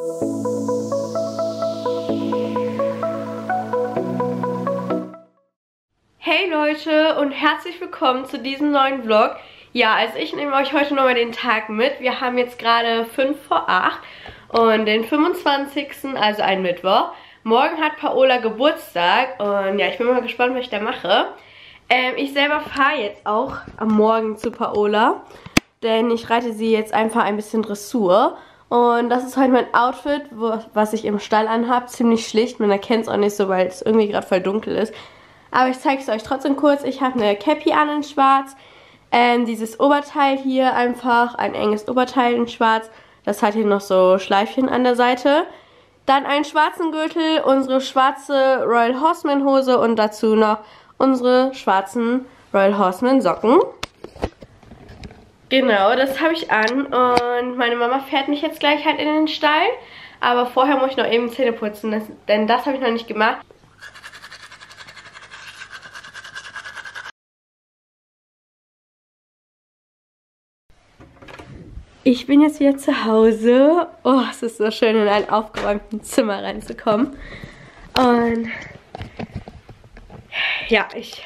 Hey Leute und herzlich willkommen zu diesem neuen Vlog. Ja, also ich nehme euch heute nochmal den Tag mit. Wir haben jetzt gerade 5 vor 8 und den 25., also ein Mittwoch. Morgen hat Paola Geburtstag und ja, ich bin mal gespannt, was ich da mache. Ich selber fahre jetzt auch am Morgen zu Paola, denn ich reite sie jetzt einfach ein bisschen Dressur. Und das ist heute mein Outfit, was ich im Stall anhabe. Ziemlich schlicht, man erkennt es auch nicht so, weil es irgendwie gerade voll dunkel ist. Aber ich zeige es euch trotzdem kurz. Ich habe eine Cappy an in schwarz. Dieses Oberteil hier einfach, ein enges Oberteil in schwarz. Das hat hier noch so Schleifchen an der Seite. Dann einen schwarzen Gürtel, unsere schwarze Royal Horseman Hose und dazu noch unsere schwarzen Royal Horseman Socken. Genau, das habe ich an und meine Mama fährt mich jetzt gleich halt in den Stall. Aber vorher muss ich noch eben Zähne putzen, denn das habe ich noch nicht gemacht. Ich bin jetzt wieder zu Hause. Oh, es ist so schön, in ein aufgeräumtes Zimmer reinzukommen. Und ja, ich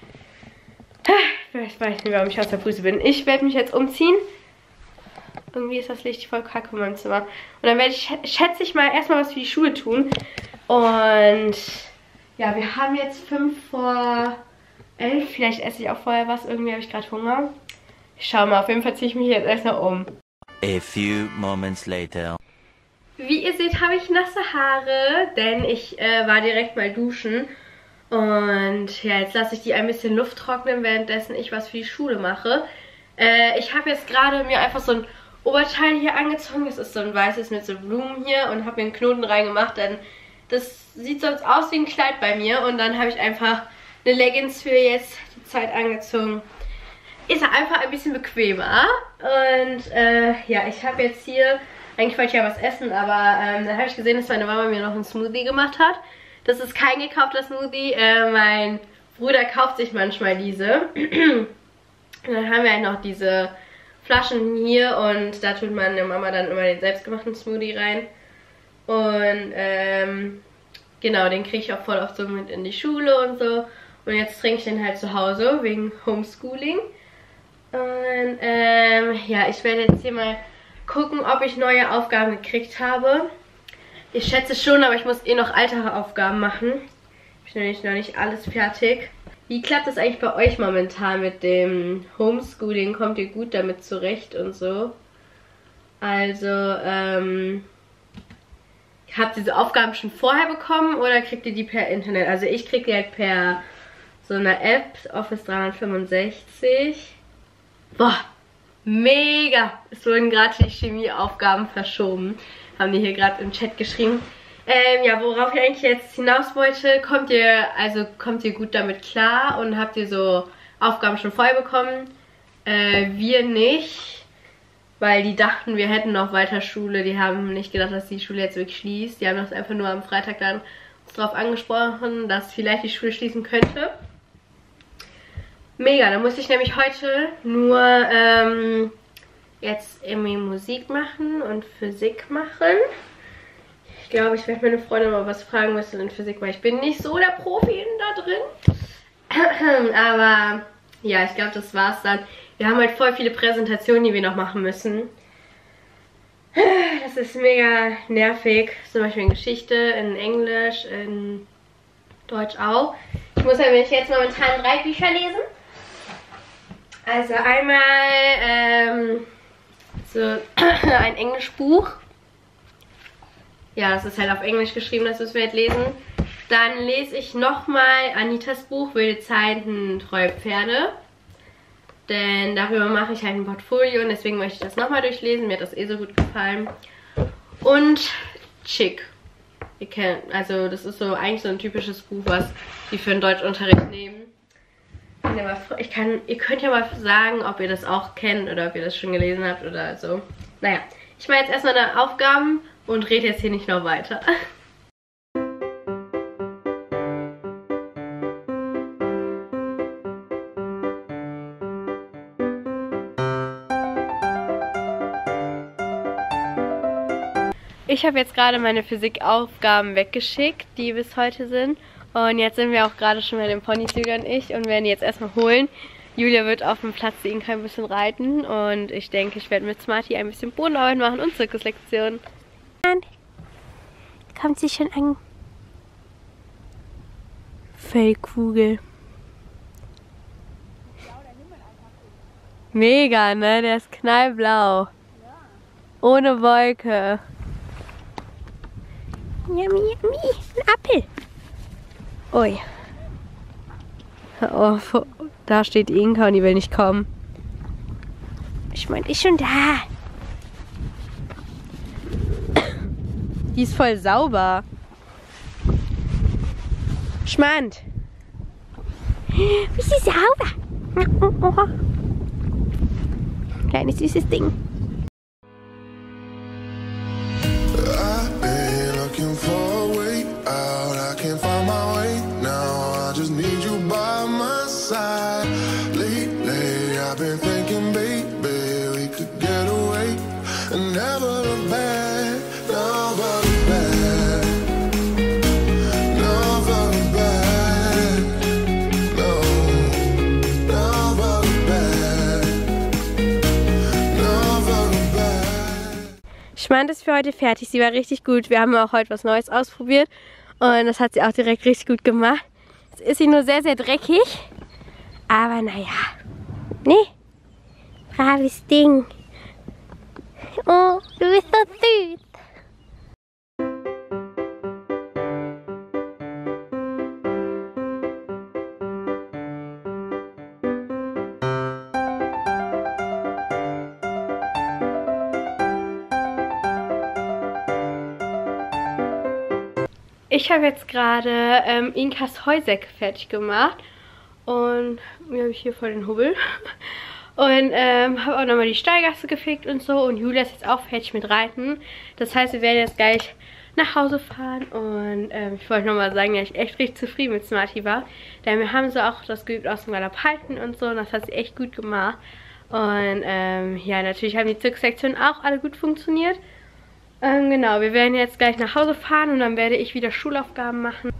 weiß nicht, warum ich aus der Puste bin. Ich werde mich jetzt umziehen. Irgendwie ist das Licht voll kacke in meinem Zimmer. Und dann werde ich, schätze ich mal, erstmal was für die Schule tun. Und ja, wir haben jetzt 5 vor 11. Vielleicht esse ich auch vorher was. Irgendwie habe ich gerade Hunger. Ich schau mal, auf jeden Fall ziehe ich mich jetzt erstmal um. A few moments later. Wie ihr seht, habe ich nasse Haare, denn ich war direkt mal duschen. Und ja, jetzt lasse ich die ein bisschen Luft trocknen, währenddessen ich was für die Schule mache. Ich habe jetzt gerade mir einfach so ein Oberteil hier angezogen. Das ist so ein weißes mit so Blumen hier und habe mir einen Knoten reingemacht, denn das sieht sonst aus wie ein Kleid bei mir. Und dann habe ich einfach eine Leggings für jetzt die Zeit angezogen. Ist einfach ein bisschen bequemer. Und ja, ich habe jetzt hier, eigentlich wollte ich ja was essen, aber dann habe ich gesehen, dass meine Mama mir noch einen Smoothie gemacht hat. Das ist kein gekaufter Smoothie, mein Bruder kauft sich manchmal diese. Und dann haben wir halt noch diese Flaschen hier und da tut meine Mama dann immer den selbstgemachten Smoothie rein. Und genau, den kriege ich auch voll oft so mit in die Schule und so. Und jetzt trinke ich den halt zu Hause wegen Homeschooling. Und ja, ich werde jetzt hier mal gucken, ob ich neue Aufgaben gekriegt habe. Ich schätze schon, aber ich muss eh noch alte Aufgaben machen. Ich bin nämlich noch nicht alles fertig. Wie klappt das eigentlich bei euch momentan mit dem Homeschooling? Kommt ihr gut damit zurecht und so? Also, habt ihr so Aufgaben schon vorher bekommen oder kriegt ihr die per Internet? Also ich kriege die halt per so einer App, Office 365. Boah, mega! Es wurden gerade die Chemieaufgaben verschoben. Haben die hier gerade im Chat geschrieben. Ja, worauf ich eigentlich jetzt hinaus wollte, kommt ihr gut damit klar und habt ihr so Aufgaben schon vorher bekommen? Wir nicht, weil die dachten, wir hätten noch weiter Schule. Die haben nicht gedacht, dass die Schule jetzt wirklich schließt. Die haben das einfach nur am Freitag dann uns darauf angesprochen, dass vielleicht die Schule schließen könnte. Mega, da muss ich nämlich heute nur jetzt irgendwie Musik machen und Physik machen. Ich glaube, ich werde meine Freundin mal was fragen müssen in Physik, weil ich bin nicht so der Profi da drin. Aber ja, ich glaube, das war's dann. Wir haben halt voll viele Präsentationen, die wir noch machen müssen. Das ist mega nervig. Zum Beispiel in Geschichte, in Englisch, in Deutsch auch. Ich muss nämlich jetzt momentan 3 Bücher lesen. Also einmal so ein Englischbuch. Ja, das ist halt auf Englisch geschrieben, das müssen wir jetzt lesen. Dann lese ich nochmal Anitas Buch, Wilde Zeiten, treue Pferde. Denn darüber mache ich halt ein Portfolio und deswegen möchte ich das nochmal durchlesen. Mir hat das eh so gut gefallen. Und Chick. Ihr kennt, also das ist so eigentlich so ein typisches Buch, was die für den Deutschunterricht nehmen. Ihr könnt ja mal sagen, ob ihr das auch kennt oder ob ihr das schon gelesen habt oder so. Naja, ich mache jetzt erstmal eine Aufgaben und rede jetzt hier nicht noch weiter. Ich habe jetzt gerade meine Physikaufgaben weggeschickt, die bis heute sind. Und jetzt sind wir auch gerade schon bei dem Ponyzüger und ich und werden die jetzt erstmal holen. Julia wird auf dem Platz die Inka ein bisschen reiten und ich denke, ich werde mit Smarty ein bisschen Bodenarbeit machen und Zirkuslektionen. Kommt sie schon an? Fellkugel. Mega, ne? Der ist knallblau. Ohne Wolke. Yummy, yummy. Ein Apfel. Ui. Oh, da steht die Inka und die will nicht kommen. Ich meine, ist schon da. Die ist voll sauber. Schmand. Wie ist sie sauber? Kleines süßes Ding. Schmand ist für heute fertig. Sie war richtig gut. Wir haben auch heute was Neues ausprobiert und das hat sie auch direkt richtig gut gemacht. Jetzt ist sie nur sehr, sehr dreckig, aber naja. Nee, braves Ding. Oh, du bist so süß. Ich habe jetzt gerade Inkas Heusäcke fertig gemacht und mir habe ich hier voll den Hubbel und habe auch nochmal die Stallgasse gefegt und so und Julia ist jetzt auch fertig mit Reiten. Das heißt, wir werden jetzt gleich nach Hause fahren und ich wollte nochmal sagen, dass ich echt richtig zufrieden mit Smarty war, denn wir haben so auch das geübt aus dem Galopp halten und so und das hat sie echt gut gemacht und ja, natürlich haben die Zirkuslektionen auch alle gut funktioniert. Genau, wir werden jetzt gleich nach Hause fahren und dann werde ich wieder Schulaufgaben machen.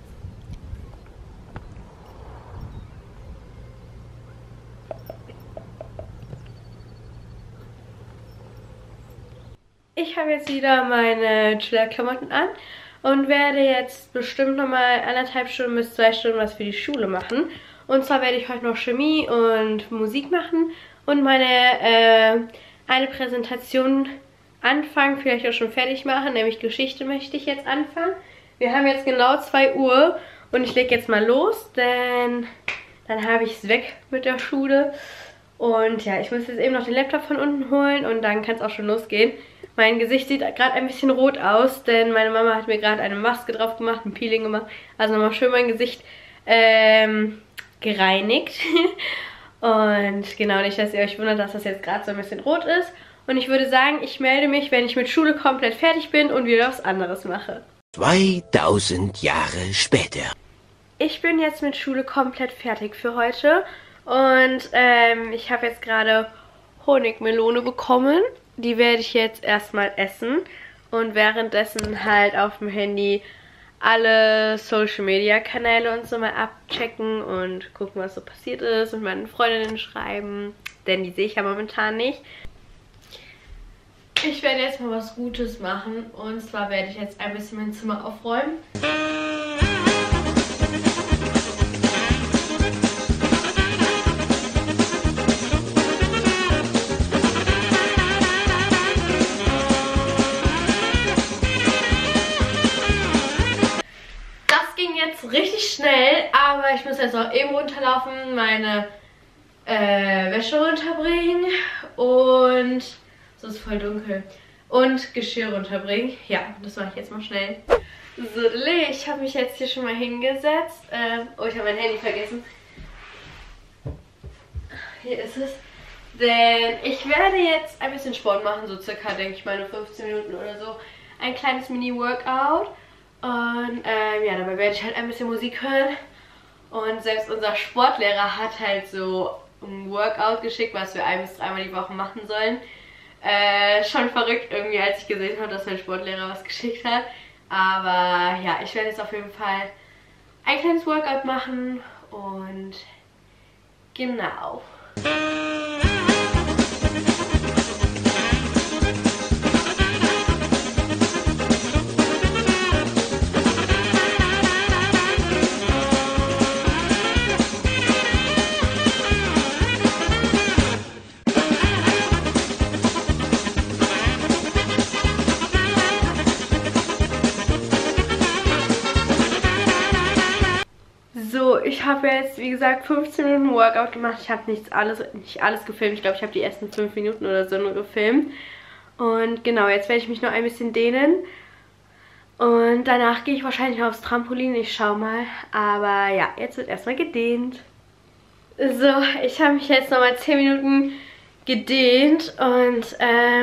Ich habe jetzt wieder meine Chiller-Klamotten an und werde jetzt bestimmt nochmal 1,5 Stunden bis 2 Stunden was für die Schule machen. Und zwar werde ich heute noch Chemie und Musik machen und meine eine Präsentation anfangen, vielleicht auch schon fertig machen, nämlich Geschichte möchte ich jetzt anfangen. Wir haben jetzt genau 2 Uhr und ich lege jetzt mal los, denn dann habe ich es weg mit der Schule. Und ja, ich muss jetzt eben noch den Laptop von unten holen und dann kann es auch schon losgehen. Mein Gesicht sieht gerade ein bisschen rot aus, denn meine Mama hat mir gerade eine Maske drauf gemacht, ein Peeling gemacht. Also nochmal schön mein Gesicht gereinigt. Und genau, nicht, dass ihr euch wundert, dass das jetzt gerade so ein bisschen rot ist. Und ich würde sagen, ich melde mich, wenn ich mit Schule komplett fertig bin und wieder was anderes mache. 2000 Jahre später. Ich bin jetzt mit Schule komplett fertig für heute. Und ich habe jetzt gerade Honigmelone bekommen. Die werde ich jetzt erstmal essen. Und währenddessen halt auf dem Handy alle Social Media Kanäle und so mal abchecken und gucken, was so passiert ist. Und meinen Freundinnen schreiben. Denn die sehe ich ja momentan nicht. Ich werde jetzt mal was Gutes machen und zwar werde ich jetzt ein bisschen mein Zimmer aufräumen. Das ging jetzt richtig schnell, aber ich muss jetzt auch eben runterlaufen, meine Wäsche runterbringen und... Es ist voll dunkel. Und Geschirr runterbringen. Ja, das mache ich jetzt mal schnell. So, ich habe mich jetzt hier schon mal hingesetzt. Oh, ich habe mein Handy vergessen. Hier ist es. Denn ich werde jetzt ein bisschen Sport machen. So circa, denke ich mal, nur 15 Minuten oder so. Ein kleines Mini-Workout. Und ja, dabei werde ich halt ein bisschen Musik hören. Und selbst unser Sportlehrer hat halt so ein Workout geschickt, was wir 1- bis 3-mal die Woche machen sollen. Schon verrückt irgendwie, als ich gesehen habe, dass mein Sportlehrer was geschickt hat. Aber ja, ich werde jetzt auf jeden Fall ein kleines Workout machen und genau. So, ich habe jetzt, wie gesagt, 15 Minuten Workout gemacht. Ich habe nicht alles gefilmt. Ich glaube, ich habe die ersten 5 Minuten oder so nur gefilmt. Und genau, jetzt werde ich mich noch ein bisschen dehnen. Und danach gehe ich wahrscheinlich aufs Trampolin. Ich schau mal. Aber ja, jetzt wird erstmal gedehnt. So, ich habe mich jetzt nochmal 10 Minuten gedehnt. Und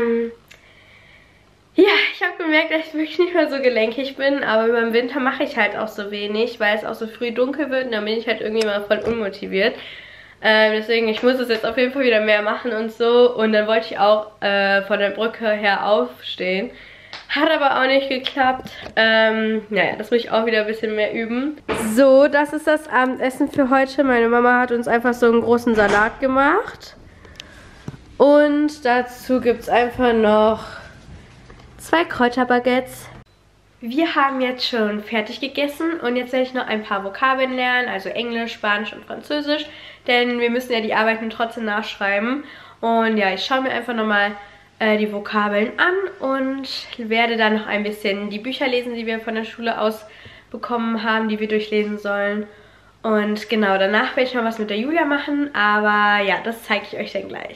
ja, ich habe gemerkt, dass ich wirklich nicht mehr so gelenkig bin, aber über den Winter mache ich halt auch so wenig, weil es auch so früh dunkel wird und dann bin ich halt irgendwie mal voll unmotiviert. Deswegen, ich muss es jetzt auf jeden Fall wieder mehr machen und so. Und dann wollte ich auch von der Brücke her aufstehen. Hat aber auch nicht geklappt. Naja, das muss ich auch wieder ein bisschen mehr üben. So, das ist das Abendessen für heute. Meine Mama hat uns einfach so einen großen Salat gemacht. Und dazu gibt es einfach noch 2 Kräuterbaguettes. Wir haben jetzt schon fertig gegessen und jetzt werde ich noch ein paar Vokabeln lernen, also Englisch, Spanisch und Französisch, denn wir müssen ja die Arbeiten trotzdem nachschreiben. Und ja, ich schaue mir einfach nochmal die Vokabeln an und werde dann noch ein bisschen die Bücher lesen, die wir von der Schule aus bekommen haben, die wir durchlesen sollen. Und genau, danach werde ich noch was mit der Julia machen, aber ja, das zeige ich euch dann gleich.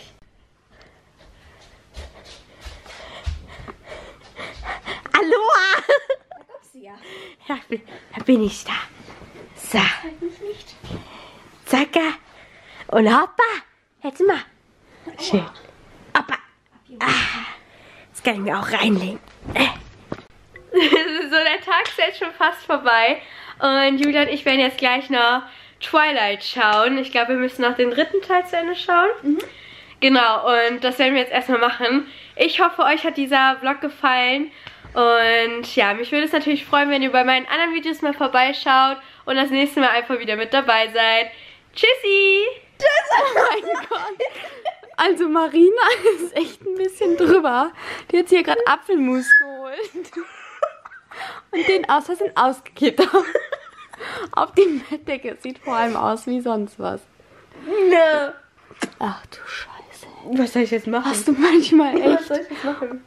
Aloha! Da kommst du ja. Ja, da bin ich da. So. Zacka. Und hoppa. Jetzt mal. Schön. Hoppa. Jetzt kann ich mir auch reinlegen. So, der Tag ist jetzt schon fast vorbei. Und Julia und ich werden jetzt gleich noch Twilight schauen. Ich glaube, wir müssen noch den 3. Teil zu Ende schauen. Genau, und das werden wir jetzt erstmal machen. Ich hoffe, euch hat dieser Vlog gefallen. Und ja, mich würde es natürlich freuen, wenn ihr bei meinen anderen Videos mal vorbeischaut und das nächste Mal einfach wieder mit dabei seid. Tschüssi! Tschüss, oh mein Gott. Also Marina ist echt ein bisschen drüber. Die hat sich hier gerade Apfelmus geholt. Und den aus Versehen ausgekippt auf die Bettdecke. Sieht vor allem aus wie sonst was. No. Ach du Scheiße. Was soll ich jetzt machen? Hast du manchmal echt... Was soll ich jetzt machen?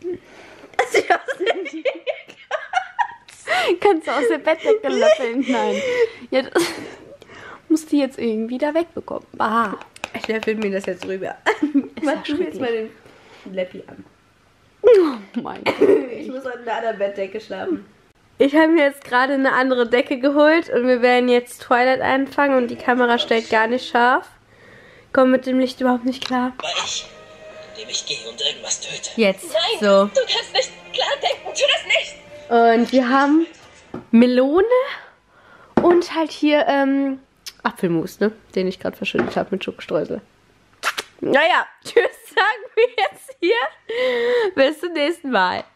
Kannst du aus der Bettdecke löffeln? Nein. Ja, das musst du jetzt irgendwie da wegbekommen. Ah. Ich löffel mir das jetzt rüber. Mach du jetzt mal den Leppi an. Oh mein Gott. Ich muss an einer anderen Bettdecke schlafen. Ich habe mir jetzt gerade eine andere Decke geholt und wir werden jetzt Twilight einfangen und die Kamera stellt gar nicht scharf. Komm mit dem Licht überhaupt nicht klar. War ich, dem ich gehe und irgendwas töte. Jetzt. Nein, So. du kannst nicht klar denken, tu das nicht! Und wir haben Melone und halt hier Apfelmus, ne? Den ich gerade verschüttet habe mit Schokostreusel. Naja, tschüss sagen wir jetzt hier. Bis zum nächsten Mal.